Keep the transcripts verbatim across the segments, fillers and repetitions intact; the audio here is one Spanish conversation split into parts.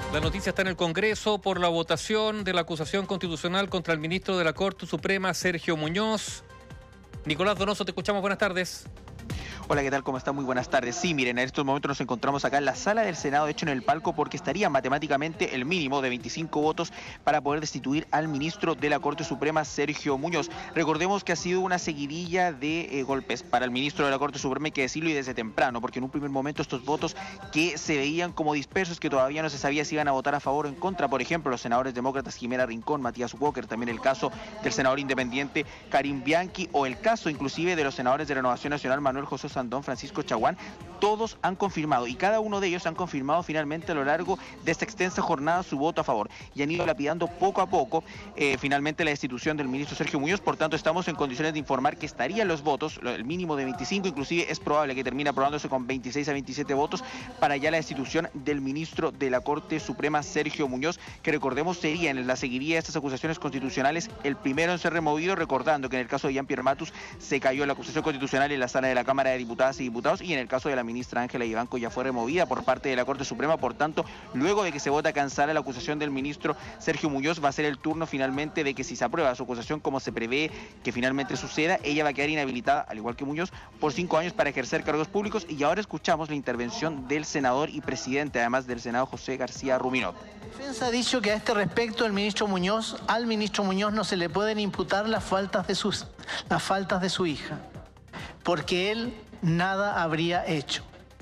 La noticia está en el Congreso por la votación de la acusación constitucional contra el ministro de la Corte Suprema, Sergio Muñoz. Nicolás Donoso, te escuchamos. Buenas tardes. Hola, ¿qué tal? ¿Cómo están? Muy buenas tardes. Sí, miren, en estos momentos nos encontramos acá en la sala del Senado, de hecho en el palco, porque estaría matemáticamente el mínimo de veinticinco votos para poder destituir al ministro de la Corte Suprema, Sergio Muñoz. Recordemos que ha sido una seguidilla de eh, golpes para el ministro de la Corte Suprema, hay que decirlo, y desde temprano, porque en un primer momento estos votos que se veían como dispersos, que todavía no se sabía si iban a votar a favor o en contra, por ejemplo, los senadores demócratas Jimena Rincón, Matías Walker, también el caso del senador independiente Karim Bianchi, o el caso inclusive de los senadores de Renovación Nacional, Manuel José Sandón, Francisco Chaguán, todos han confirmado, y cada uno de ellos han confirmado finalmente a lo largo de esta extensa jornada su voto a favor, y han ido lapidando poco a poco eh, finalmente la destitución del ministro Sergio Muñoz. Por tanto, estamos en condiciones de informar que estarían los votos, el mínimo de veinticinco, inclusive es probable que termine aprobándose con veintiséis a veintisiete votos para ya la destitución del ministro de la Corte Suprema, Sergio Muñoz, que recordemos sería en la seguiría de estas acusaciones constitucionales el primero en ser removido, recordando que en el caso de Jean-Pierre Matus se cayó la acusación constitucional en la sala de la Cámara de Diputadas y Diputados, y en el caso de la ministra Ángela Ivanco ya fue removida por parte de la Corte Suprema. Por tanto, luego de que se vota cancela la acusación del ministro Sergio Muñoz, va a ser el turno finalmente de que, si se aprueba su acusación como se prevé que finalmente suceda, ella va a quedar inhabilitada, al igual que Muñoz, por cinco años para ejercer cargos públicos. Y ahora escuchamos la intervención del senador y presidente, además del Senado, José García Ruminot. La defensa ha dicho que a este respecto el ministro Muñoz, al ministro Muñoz no se le pueden imputar las faltas de sus, las faltas de su hija, porque él nada habría hecho.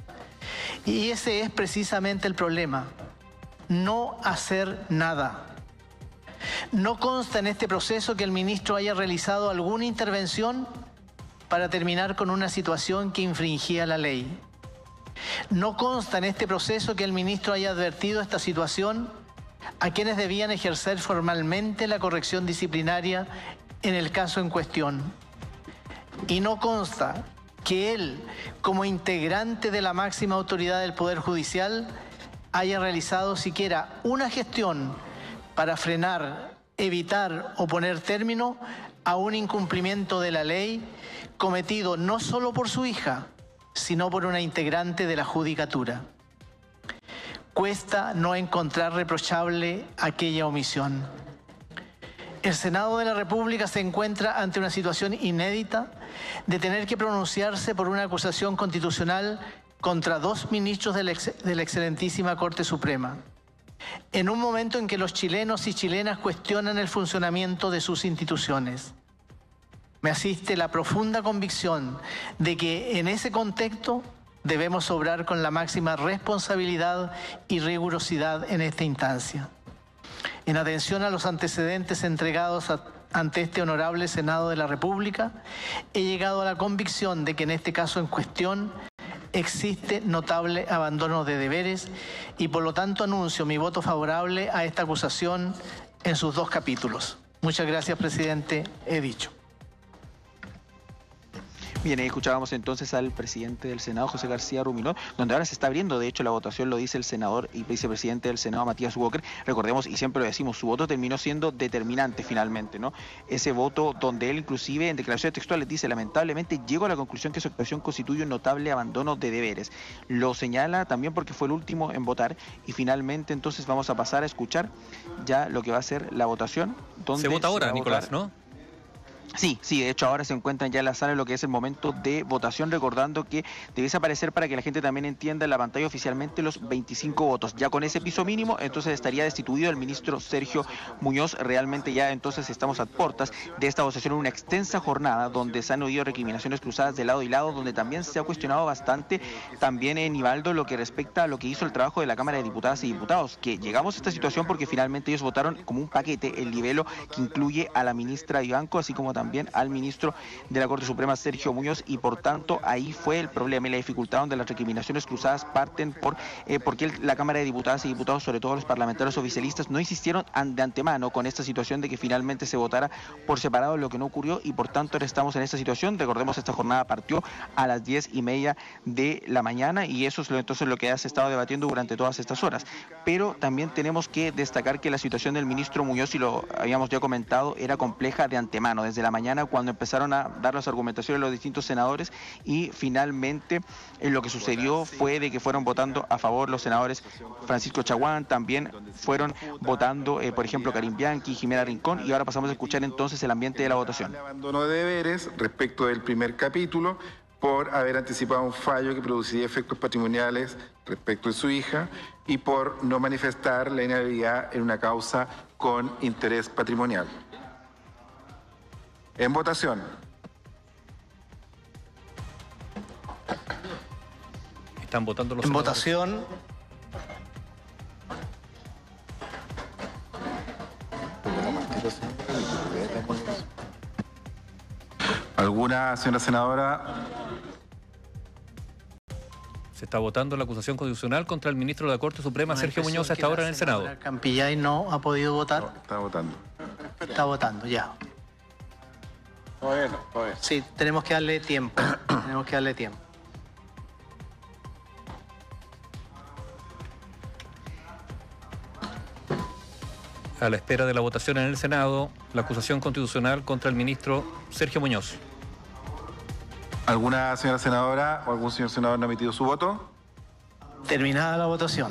Y ese es precisamente el problema, no hacer nada. No consta en este proceso que el ministro haya realizado alguna intervención para terminar con una situación que infringía la ley. No consta en este proceso que el ministro haya advertido esta situación a quienes debían ejercer formalmente la corrección disciplinaria en el caso en cuestión. Y no consta que él, como integrante de la máxima autoridad del Poder Judicial, haya realizado siquiera una gestión para frenar, evitar o poner término a un incumplimiento de la ley cometido no solo por su hija, sino por una integrante de la Judicatura. Cuesta no encontrar reprochable aquella omisión. El Senado de la República se encuentra ante una situación inédita de tener que pronunciarse por una acusación constitucional contra dos ministros de la, ex de la excelentísima Corte Suprema, en un momento en que los chilenos y chilenas cuestionan el funcionamiento de sus instituciones. Me asiste la profunda convicción de que en ese contexto debemos obrar con la máxima responsabilidad y rigurosidad en esta instancia. En atención a los antecedentes entregados a, ante este honorable Senado de la República, he llegado a la convicción de que en este caso en cuestión existe notable abandono de deberes y por lo tanto anuncio mi voto favorable a esta acusación en sus dos capítulos. Muchas gracias, presidente. He dicho. Bien, ahí escuchábamos entonces al presidente del Senado, José García Ruminot, donde ahora se está abriendo, de hecho, la votación, lo dice el senador y vicepresidente del Senado, Matías Walker. Recordemos, y siempre lo decimos, su voto terminó siendo determinante finalmente, ¿no? Ese voto donde él inclusive en declaraciones textuales dice: lamentablemente llego a la conclusión que su actuación constituye un notable abandono de deberes. Lo señala también porque fue el último en votar, y finalmente entonces vamos a pasar a escuchar ya lo que va a ser la votación. Donde se vota ahora, se Nicolás, ¿no? Sí, sí, de hecho ahora se encuentran ya en la sala en lo que es el momento de votación, recordando que debiese aparecer, para que la gente también entienda en la pantalla, oficialmente los veinticinco votos. Ya con ese piso mínimo, entonces estaría destituido el ministro Sergio Muñoz. Realmente ya entonces estamos a puertas de esta votación, en una extensa jornada donde se han oído recriminaciones cruzadas de lado y lado, donde también se ha cuestionado bastante también en Nivaldo lo que respecta a lo que hizo el trabajo de la Cámara de Diputadas y Diputados, que llegamos a esta situación porque finalmente ellos votaron como un paquete el libelo que incluye a la ministra Ivanco, así como también también al ministro de la Corte Suprema, Sergio Muñoz, y por tanto ahí fue el problema y la dificultad, donde las recriminaciones cruzadas parten por eh, porque el, la Cámara de Diputadas y Diputados, sobre todo los parlamentarios oficialistas, no insistieron an, de antemano con esta situación de que finalmente se votara por separado, lo que no ocurrió, y por tanto ahora estamos en esta situación. Recordemos, esta jornada partió a las diez y media de la mañana, y eso es lo, entonces lo que ya se ha estado debatiendo durante todas estas horas. Pero también tenemos que destacar que la situación del ministro Muñoz, y lo habíamos ya comentado, era compleja de antemano. Desde la la mañana cuando empezaron a dar las argumentaciones los distintos senadores y finalmente eh, lo que sucedió fue de que fueron votando a favor los senadores Francisco Chaguán, también fueron votando, eh, por ejemplo, Karim Bianchi, Jimena Rincón, y ahora pasamos a escuchar entonces el ambiente de la votación. El abandono de deberes respecto del primer capítulo por haber anticipado un fallo que produciría efectos patrimoniales respecto de su hija y por no manifestar la inhabilidad en una causa con interés patrimonial. En votación. Están votando los En senadores. votación. ¿Alguna señora senadora? Se está votando la acusación constitucional contra el ministro de la Corte Suprema, Sergio Muñoz, hasta ahora en el Senado. Campillay no ha podido votar. No, está votando. Está votando, ya. Sí, tenemos que darle tiempo. tenemos que darle tiempo. A la espera de la votación en el Senado, la acusación constitucional contra el ministro Sergio Muñoz. ¿Alguna señora senadora o algún señor senador no ha emitido su voto? Terminada la votación.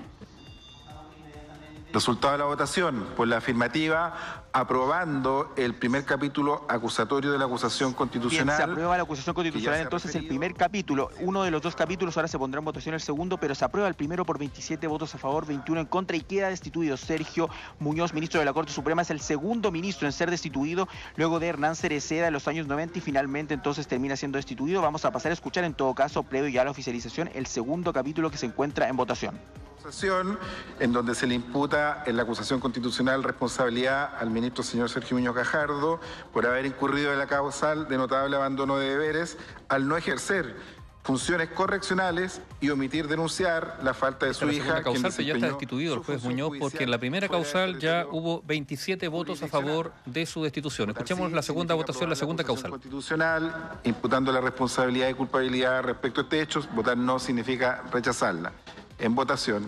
Resultado de la votación, por la afirmativa, aprobando el primer capítulo acusatorio de la acusación constitucional. Bien, se aprueba la acusación constitucional, entonces el primer capítulo, uno de los dos capítulos, ahora se pondrá en votación el segundo, pero se aprueba el primero por veintisiete votos a favor, veintiuno en contra y queda destituido Sergio Muñoz, ministro de la Corte Suprema. Es el segundo ministro en ser destituido luego de Hernán Cereceda en los años noventa y finalmente entonces termina siendo destituido. Vamos a pasar a escuchar en todo caso, previo ya a la oficialización, el segundo capítulo que se encuentra en votación. En donde se le imputa en la acusación constitucional responsabilidad al ministro señor Sergio Muñoz Gajardo por haber incurrido en la causal de notable abandono de deberes al no ejercer funciones correccionales y omitir denunciar la falta de su hija. La causal, pero ya está destituido el juez Muñoz porque en la primera causal ya hubo veintisiete votos a favor de su destitución. Escuchemos la segunda votación, la segunda causal. Constitucional, imputando la responsabilidad y culpabilidad respecto a este hecho, votar no significa rechazarla. En votación.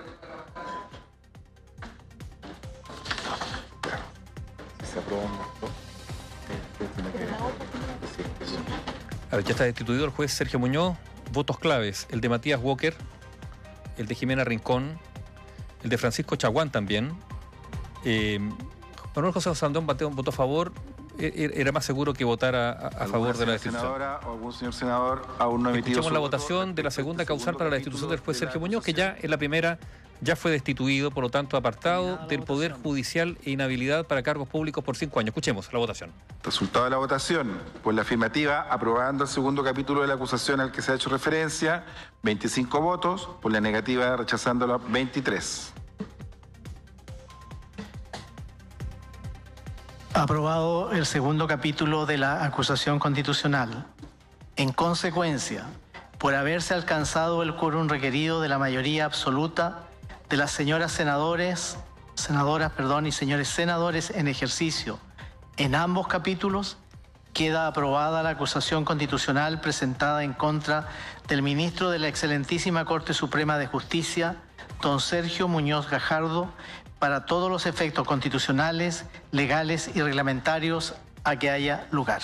A ver, ya está destituido el juez Sergio Muñoz. Votos claves: el de Matías Walker, el de Jimena Rincón, el de Francisco Chaguán también. Eh, Manuel José Sandón votó a favor. Era más seguro que votar a, a favor de la destitución. Senadora o algún señor senador aún no ha emitido. Escuchemos la votación de la segunda causal para la destitución del juez Sergio Muñoz, que ya en la primera ya fue destituido, por lo tanto apartado del Poder Judicial e inhabilidad para cargos públicos por cinco años. Escuchemos la votación. Resultado de la votación. Por la afirmativa, aprobando el segundo capítulo de la acusación al que se ha hecho referencia, veinticinco votos. Por la negativa, rechazándolo, veintitrés. Aprobado el segundo capítulo de la acusación constitucional. En consecuencia, por haberse alcanzado el quórum requerido de la mayoría absoluta de las señoras senadores, senadoras, perdón, y señores senadores en ejercicio en ambos capítulos, queda aprobada la acusación constitucional presentada en contra del ministro de la Excelentísima Corte Suprema de Justicia, don Sergio Muñoz Gajardo, para todos los efectos constitucionales, legales y reglamentarios a que haya lugar.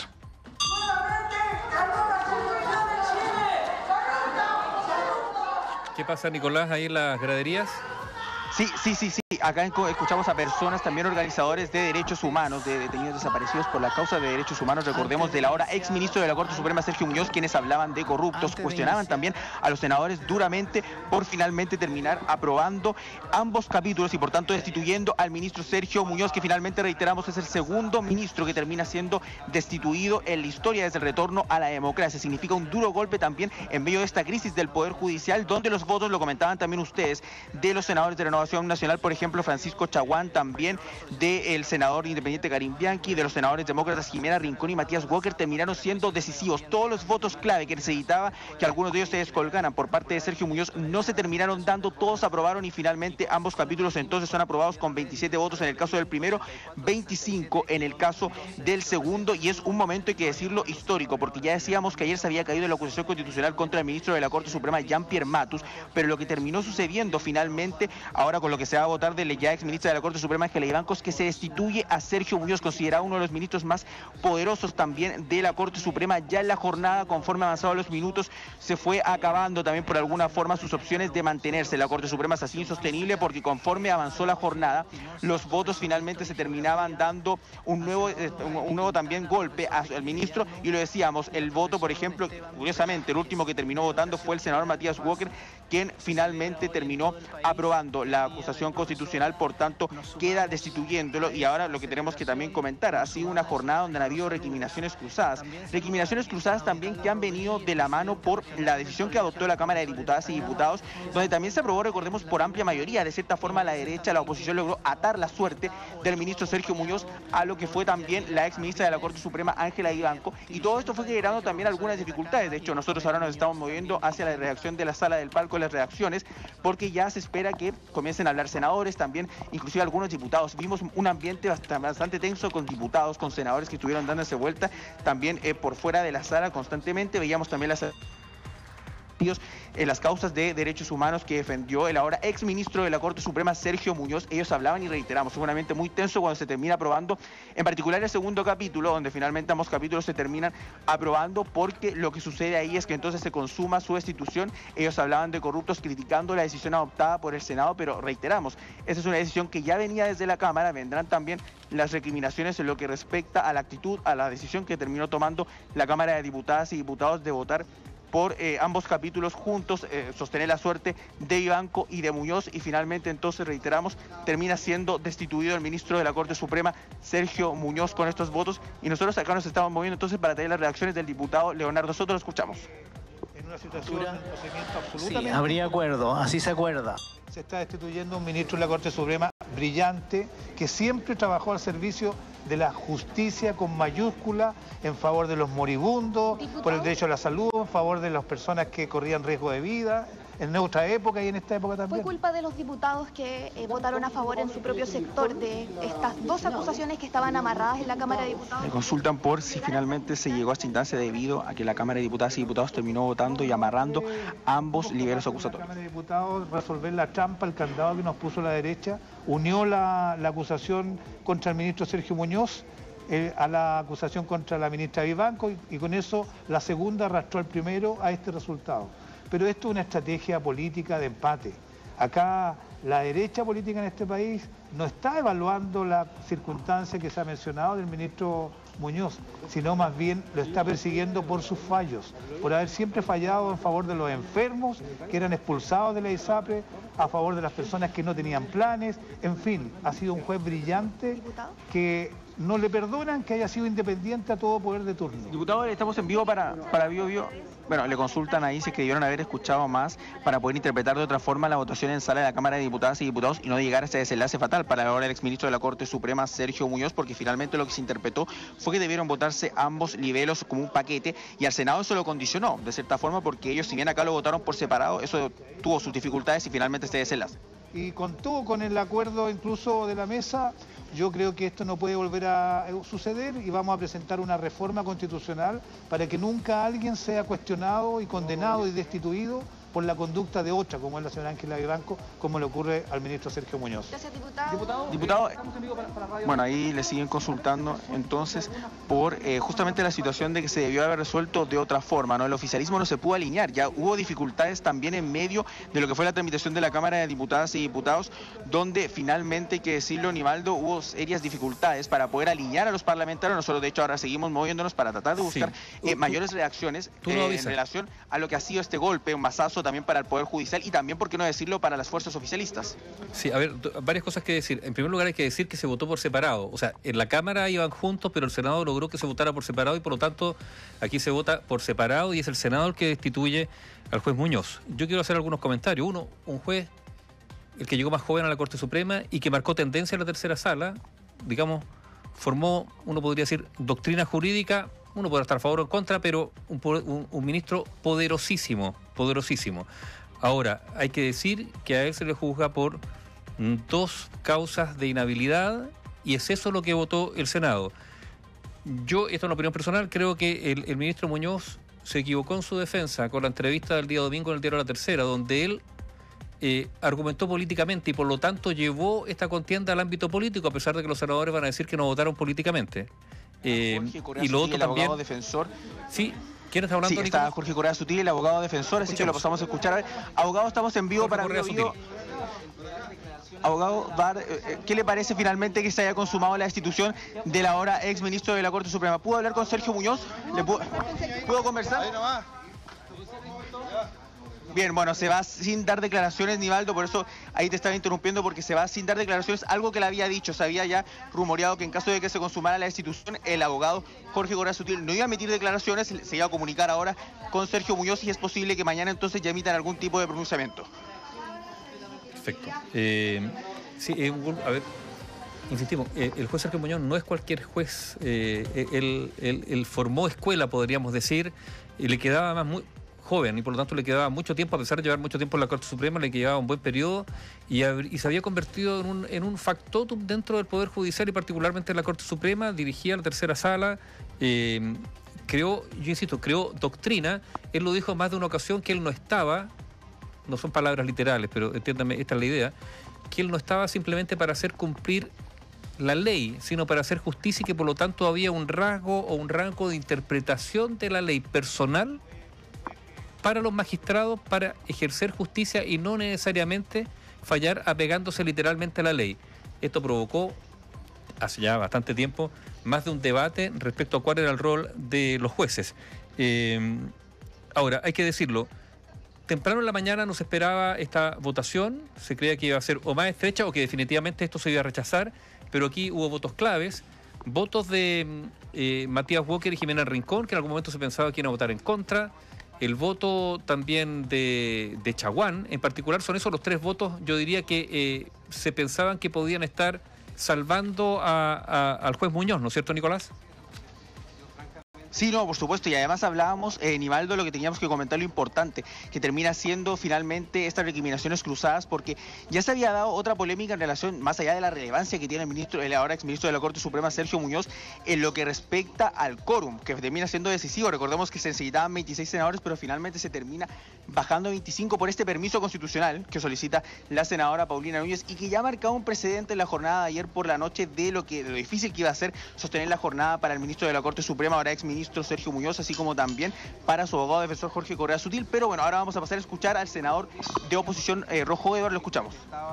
¿Qué pasa, Nicolás, ahí en las graderías? Sí, sí, sí, sí. Acá escuchamos a personas, también organizadores de derechos humanos, de detenidos desaparecidos por la causa de derechos humanos. Recordemos del ahora ex ministro de la Corte Suprema, Sergio Muñoz, quienes hablaban de corruptos, cuestionaban también a los senadores duramente por finalmente terminar aprobando ambos capítulos y por tanto destituyendo al ministro Sergio Muñoz, que finalmente, reiteramos, es el segundo ministro que termina siendo destituido en la historia desde el retorno a la democracia. Significa un duro golpe también en medio de esta crisis del Poder Judicial, donde los votos, lo comentaban también ustedes, de los senadores de Renovación Nacional, por ejemplo, Francisco Chaguán, también del senador independiente Karim Bianchi, de los senadores demócratas Jimena Rincón y Matías Walker, terminaron siendo decisivos. Todos los votos clave que necesitaba que algunos de ellos se descolgaran por parte de Sergio Muñoz no se terminaron dando, todos aprobaron y finalmente ambos capítulos entonces son aprobados con veintisiete votos en el caso del primero, veinticinco en el caso del segundo, y es un momento, hay que decirlo, histórico, porque ya decíamos que ayer se había caído la acusación constitucional contra el ministro de la Corte Suprema, Jean-Pierre Matus, pero lo que terminó sucediendo finalmente ahora ahora con lo que se va a votar de la ya ex ministra de la Corte Suprema, Ángela Vivanco, que se destituye a Sergio Muñoz, considerado uno de los ministros más poderosos también de la Corte Suprema. Ya en la jornada, conforme avanzaban los minutos, se fue acabando también por alguna forma sus opciones de mantenerse. La Corte Suprema es así insostenible porque conforme avanzó la jornada, los votos finalmente se terminaban dando un nuevo, un nuevo también golpe al ministro, y lo decíamos, el voto, por ejemplo, curiosamente, el último que terminó votando fue el senador Matías Walker, quien finalmente terminó aprobando la acusación constitucional, por tanto queda destituyéndolo. Y ahora lo que tenemos que también comentar, ha sido una jornada donde han habido recriminaciones cruzadas, recriminaciones cruzadas también que han venido de la mano por la decisión que adoptó la Cámara de Diputadas y Diputados, donde también se aprobó, recordemos, por amplia mayoría. De cierta forma, la derecha, la oposición logró atar la suerte del ministro Sergio Muñoz a lo que fue también la ex ministra de la Corte Suprema, Ángela Vivanco, y todo esto fue generando también algunas dificultades. De hecho, nosotros ahora nos estamos moviendo hacia la redacción de la Sala del Palco, las redacciones, porque ya se espera que comiencen a hablar senadores, también inclusive algunos diputados. Vimos un ambiente bastante, bastante tenso con diputados, con senadores que estuvieron dándose vuelta también eh, por fuera de la sala constantemente. Veíamos también las en las causas de derechos humanos que defendió el ahora ex ministro de la Corte Suprema, Sergio Muñoz. Ellos hablaban y reiteramos, seguramente muy tenso cuando se termina aprobando, en particular el segundo capítulo, donde finalmente ambos capítulos se terminan aprobando, porque lo que sucede ahí es que entonces se consuma su destitución. Ellos hablaban de corruptos criticando la decisión adoptada por el Senado, pero reiteramos, esa es una decisión que ya venía desde la Cámara. Vendrán también las recriminaciones en lo que respecta a la actitud, a la decisión que terminó tomando la Cámara de Diputadas y Diputados de votar por eh, ambos capítulos juntos, eh, sostener la suerte de Vivanco y de Muñoz, y finalmente entonces, reiteramos, termina siendo destituido el ministro de la Corte Suprema, Sergio Muñoz, con estos votos. Y nosotros acá nos estamos moviendo entonces para tener las reacciones del diputado Leonardo Soto. Lo escuchamos. En una situación de procedimiento absolutamente... Sí, habría acuerdo, así se acuerda. Se está destituyendo un ministro de la Corte Suprema brillante, que siempre trabajó al servicio de la justicia con mayúscula, en favor de los moribundos, ¿Diputado? Por el derecho a la salud, en favor de las personas que corrían riesgo de vida, en nuestra época y en esta época también. ¿Fue culpa de los diputados que eh, votaron a favor en su propio sector de estas dos acusaciones que estaban amarradas en la Cámara de Diputados? Me consultan por si finalmente se llegó a esta instancia debido a que la Cámara de Diputadas y Diputados terminó votando y amarrando ambos liberos acusatorios. La Cámara de Diputados resolver la trampa, el candado que nos puso la derecha, unió la, la acusación contra el ministro Sergio Muñoz eh, a la acusación contra la ministra Vivanco, y, y con eso la segunda arrastró al primero a este resultado. Pero esto es una estrategia política de empate. Acá la derecha política en este país no está evaluando la circunstancia que se ha mencionado del ministro Muñoz, sino más bien lo está persiguiendo por sus fallos, por haber siempre fallado en favor de los enfermos que eran expulsados de la ISAPRE, a favor de las personas que no tenían planes. En fin, ha sido un juez brillante que no le perdonan que haya sido independiente a todo poder de turno. Diputado, estamos en vivo para, para Bio Bio. Bueno, le consultan ahí si es que debieron haber escuchado más para poder interpretar de otra forma la votación en sala de la Cámara de Diputadas y Diputados y no llegar a ese desenlace fatal para ahora el exministro de la Corte Suprema, Sergio Muñoz, porque finalmente lo que se interpretó fue que debieron votarse ambos libelos como un paquete, y al Senado eso lo condicionó de cierta forma, porque ellos, si bien acá lo votaron por separado, eso tuvo sus dificultades y finalmente este desenlace. Y con todo, con el acuerdo incluso de la mesa, yo creo que esto no puede volver a suceder, y vamos a presentar una reforma constitucional para que nunca alguien sea cuestionado y condenado y destituido por la conducta de otra, como es la señora Ángela Vivanco, como le ocurre al ministro Sergio Muñoz. Gracias, diputado. Diputado, diputado bueno, ahí le siguen consultando entonces por eh, justamente la situación de que se debió haber resuelto de otra forma, ¿no? El oficialismo no se pudo alinear, ya hubo dificultades también en medio de lo que fue la tramitación de la Cámara de Diputadas y Diputados, donde finalmente, hay que decirlo, Nivaldo, hubo serias dificultades para poder alinear a los parlamentarios. Nosotros, de hecho, ahora seguimos moviéndonos para tratar de buscar sí. eh, mayores reacciones eh, en relación a lo que ha sido este golpe, un mazazo también para el Poder Judicial y también, por qué no decirlo, para las fuerzas oficialistas. Sí, a ver, varias cosas que decir. En primer lugar, hay que decir que se votó por separado. O sea, en la Cámara iban juntos, pero el Senado logró que se votara por separado y por lo tanto aquí se vota por separado y es el Senado el que destituye al juez Muñoz. Yo quiero hacer algunos comentarios. Uno, un juez, el que llegó más joven a la Corte Suprema y que marcó tendencia en la tercera sala, digamos, formó, uno podría decir, doctrina jurídica. Uno podrá estar a favor o en contra, pero un, un, un ministro poderosísimo, poderosísimo. Ahora, hay que decir que a él se le juzga por dos causas de inhabilidad y es eso lo que votó el Senado. Yo, esto es una opinión personal, creo que el, el ministro Muñoz se equivocó en su defensa con la entrevista del día domingo en el diario La Tercera, donde él eh, argumentó políticamente y por lo tanto llevó esta contienda al ámbito político, a pesar de que los senadores van a decir que no votaron políticamente. Eh, y lo otro el también... abogado defensor. Sí, ¿quién está hablando, Sí, está Nicolás? Jorge Correa Sutil, el abogado defensor, así que lo pasamos a escuchar. A ver, abogado, estamos en vivo Jorge para Correa Bio Bio. Abogado, Bar, ¿qué le parece finalmente que se haya consumado la destitución del ahora ex ministro de la Corte Suprema? ¿Pudo hablar con Sergio Muñoz? ¿Le pudo, ¿pudo conversar? Bien, bueno, se va sin dar declaraciones, Nivaldo, por eso ahí te estaba interrumpiendo, porque se va sin dar declaraciones, algo que le había dicho, se había ya rumoreado que en caso de que se consumara la destitución, el abogado Jorge Correa Sutil no iba a emitir declaraciones, se iba a comunicar ahora con Sergio Muñoz y es posible que mañana entonces ya emitan algún tipo de pronunciamiento. Perfecto. Eh, sí, eh, a ver, insistimos, eh, el juez Sergio Muñoz no es cualquier juez, eh, él, él, él formó escuela, podríamos decir, y le quedaba más muy joven y por lo tanto le quedaba mucho tiempo, a pesar de llevar mucho tiempo en la Corte Suprema, le quedaba un buen periodo y, y se había convertido en un, en un factotum dentro del Poder Judicial y particularmente en la Corte Suprema, dirigía la tercera sala, eh, creó, yo insisto, creó doctrina, él lo dijo en más de una ocasión que él no estaba, no son palabras literales, pero entiéndame, esta es la idea, que él no estaba simplemente para hacer cumplir la ley, sino para hacer justicia y que por lo tanto había un rasgo o un rango de interpretación de la ley personal para los magistrados para ejercer justicia y no necesariamente fallar apegándose literalmente a la ley. Esto provocó, hace ya bastante tiempo, más de un debate respecto a cuál era el rol de los jueces. Eh, ahora, hay que decirlo, temprano en la mañana nos esperaba esta votación, se creía que iba a ser o más estrecha o que definitivamente esto se iba a rechazar, pero aquí hubo votos claves, votos de eh, Matías Walker y Jimena Rincón, que en algún momento se pensaba que iban a votar en contra, el voto también de, de Chaguán, en particular son esos los tres votos, yo diría que eh, se pensaban que podían estar salvando a, a, al juez Muñoz, ¿no es cierto, Nicolás? Sí, no, por supuesto, y además hablábamos, eh, Nivaldo, lo que teníamos que comentar, lo importante, que termina siendo finalmente estas recriminaciones cruzadas, porque ya se había dado otra polémica en relación, más allá de la relevancia que tiene el ministro, el ahora exministro de la Corte Suprema, Sergio Muñoz, en lo que respecta al quórum, que termina siendo decisivo. Recordemos que se necesitaban veintiséis senadores, pero finalmente se termina bajando a veinticinco por este permiso constitucional que solicita la senadora Paulina Núñez y que ya ha marcado un precedente en la jornada de ayer por la noche de lo que de lo difícil que iba a ser sostener la jornada para el ministro de la Corte Suprema, ahora exministro Sergio Muñoz, así como también para su abogado defensor Jorge Correa Sutil. Pero bueno, ahora vamos a pasar a escuchar al senador de oposición eh, Rojo Edward, lo escuchamos.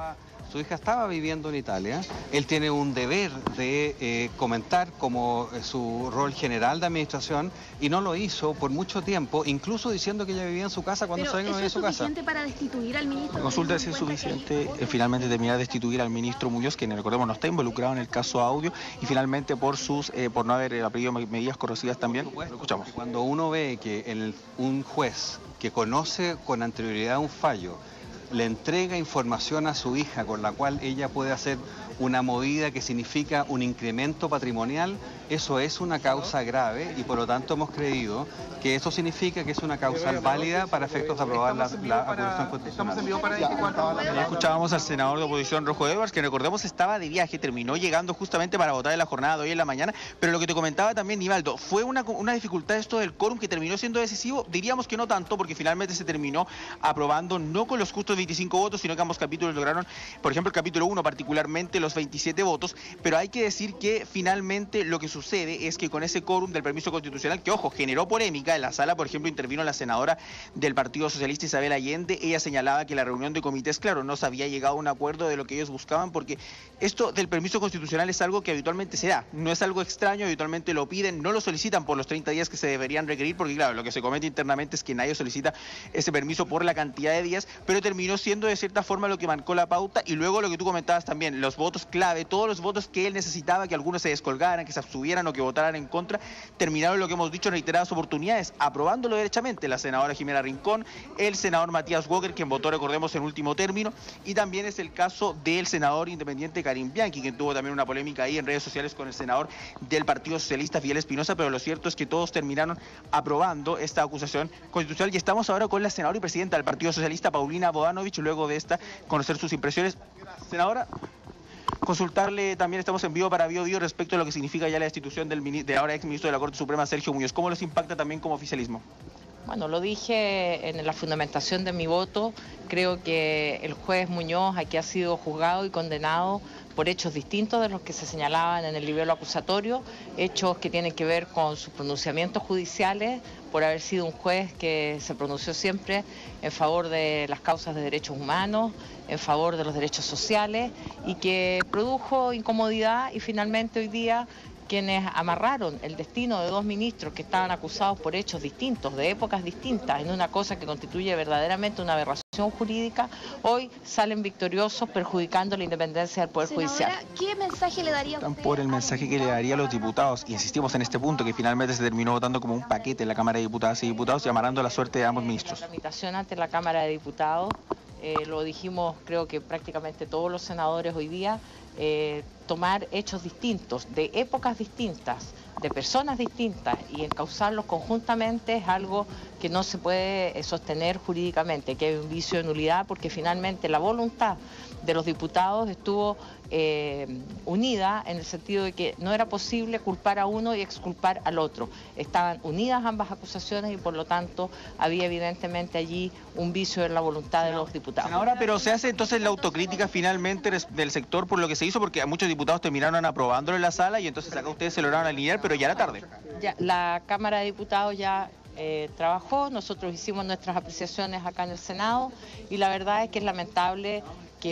Su hija estaba viviendo en Italia, él tiene un deber de eh, comentar como eh, su rol general de administración y no lo hizo por mucho tiempo, incluso diciendo que ella vivía en su casa cuando sabía que no vivía en su casa. ¿Es suficiente para destituir al ministro? La consulta es suficiente, eh, finalmente terminar de destituir al ministro Muñoz, quien recordemos no está involucrado en el caso Audio y finalmente por sus eh, por no haber aprendido medidas corrosivas también. Lo escuchamos. Cuando uno ve que el, un juez que conoce con anterioridad un fallo le entrega información a su hija con la cual ella puede hacer una movida que significa un incremento patrimonial, eso es una causa grave y por lo tanto hemos creído que eso significa que es una causa válida para efectos de aprobar la, la acusación constitucional. Ya escuchábamos al senador de oposición Rojo Edwards, que recordemos estaba de viaje, terminó llegando justamente para votar en la jornada de hoy en la mañana, pero lo que te comentaba también, Nivaldo, fue una, una dificultad esto del quórum que terminó siendo decisivo, diríamos que no tanto, porque finalmente se terminó aprobando no con los justos veinticinco votos, sino que ambos capítulos lograron, por ejemplo, el capítulo uno particularmente los veintisiete votos, pero hay que decir que finalmente lo que sucede es que con ese quórum del permiso constitucional, que ojo, generó polémica en la sala, por ejemplo, intervino la senadora del Partido Socialista Isabel Allende, ella señalaba que la reunión de comités, claro, no se había llegado a un acuerdo de lo que ellos buscaban, porque esto del permiso constitucional es algo que habitualmente se da, no es algo extraño, habitualmente lo piden, no lo solicitan por los treinta días que se deberían requerir, porque claro, lo que se comete internamente es que nadie solicita ese permiso por la cantidad de días, pero terminó siendo de cierta forma lo que marcó la pauta, y luego lo que tú comentabas también, los votos clave, todos los votos que él necesitaba, que algunos se descolgaran, que se abstuvieran o que votaran en contra, terminaron lo que hemos dicho en reiteradas oportunidades, aprobándolo derechamente la senadora Jimena Rincón, el senador Matías Walker, quien votó, recordemos, en último término, y también es el caso del senador independiente Karim Bianchi, quien tuvo también una polémica ahí en redes sociales con el senador del Partido Socialista, Fidel Espinosa, pero lo cierto es que todos terminaron aprobando esta acusación constitucional, y estamos ahora con la senadora y presidenta del Partido Socialista, Paulina Bodanovich, luego de esta conocer sus impresiones. Senadora, consultarle, también estamos en vivo para Bio Bio respecto a lo que significa ya la destitución del de ahora ex ministro de la Corte Suprema, Sergio Muñoz. ¿Cómo los impacta también como oficialismo? Bueno, lo dije en la fundamentación de mi voto. Creo que el juez Muñoz aquí ha sido juzgado y condenado por hechos distintos de los que se señalaban en el libelo acusatorio, hechos que tienen que ver con sus pronunciamientos judiciales, por haber sido un juez que se pronunció siempre en favor de las causas de derechos humanos, en favor de los derechos sociales, y que produjo incomodidad, y finalmente hoy día quienes amarraron el destino de dos ministros que estaban acusados por hechos distintos, de épocas distintas, en una cosa que constituye verdaderamente una aberración jurídica, hoy salen victoriosos perjudicando la independencia del Poder Judicial. ¿Qué mensaje le daría Tan usted por el a mensaje los que le daría a los diputados? diputados, y insistimos en este punto, que finalmente se terminó votando como un paquete en la Cámara de Diputadas y Diputados y amarrando la suerte de ambos ministros. La tramitación ante la Cámara de Diputados, eh, lo dijimos creo que prácticamente todos los senadores hoy día, eh, tomar hechos distintos, de épocas distintas, de personas distintas y encauzarlos conjuntamente es algo que no se puede eh, sostener jurídicamente, que hay un vicio de nulidad, porque finalmente la voluntad de los diputados estuvo eh, unida en el sentido de que no era posible culpar a uno y exculpar al otro. Estaban unidas ambas acusaciones y por lo tanto había evidentemente allí un vicio en la voluntad de los diputados. Ahora, pero se hace entonces la autocrítica finalmente del sector por lo que se hizo, porque a muchos diputados terminaron aprobándolo en la sala y entonces acá ustedes se lograron alinear, pero ya era tarde. Ya, la Cámara de Diputados ya eh, trabajó, nosotros hicimos nuestras apreciaciones acá en el Senado y la verdad es que es lamentable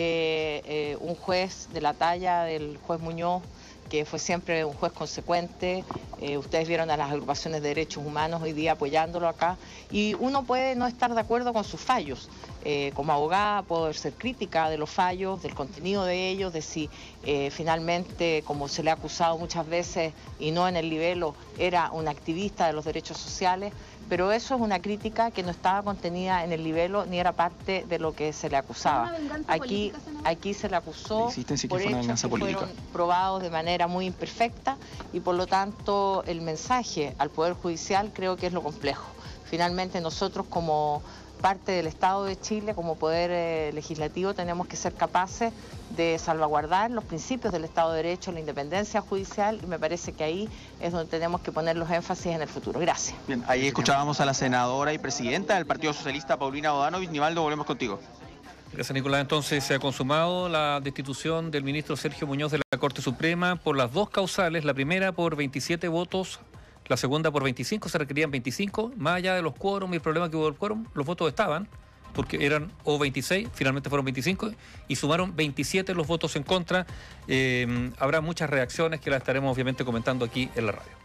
que eh, un juez de la talla del juez Muñoz, que fue siempre un juez consecuente, eh, ustedes vieron a las agrupaciones de derechos humanos hoy día apoyándolo acá, y uno puede no estar de acuerdo con sus fallos. Eh, como abogada puedo ser crítica de los fallos, del contenido de ellos, de si eh, finalmente, como se le ha acusado muchas veces y no en el libelo, era un activista de los derechos sociales, pero eso es una crítica que no estaba contenida en el libelo ni era parte de lo que se le acusaba. Aquí, aquí se le acusó por hechos que fueron probados de manera muy imperfecta y por lo tanto el mensaje al Poder Judicial creo que es lo complejo. Finalmente nosotros como parte del Estado de Chile, como poder eh, legislativo, tenemos que ser capaces de salvaguardar los principios del Estado de Derecho, la independencia judicial, y me parece que ahí es donde tenemos que poner los énfasis en el futuro. Gracias. Bien, ahí escuchábamos a la senadora y presidenta del Partido Socialista, Paulina Bodanovich. Nivaldo, volvemos contigo. Gracias, Nicolás. Entonces se ha consumado la destitución del ministro Sergio Muñoz de la Corte Suprema por las dos causales, la primera por veintisiete votos, la segunda por veinticinco, se requerían veinticinco, más allá de los quórum y el problema que hubo del quórum, los votos estaban, porque eran o veintiséis, finalmente fueron veinticinco, y sumaron veintisiete los votos en contra. Eh, habrá muchas reacciones que las estaremos obviamente comentando aquí en la radio.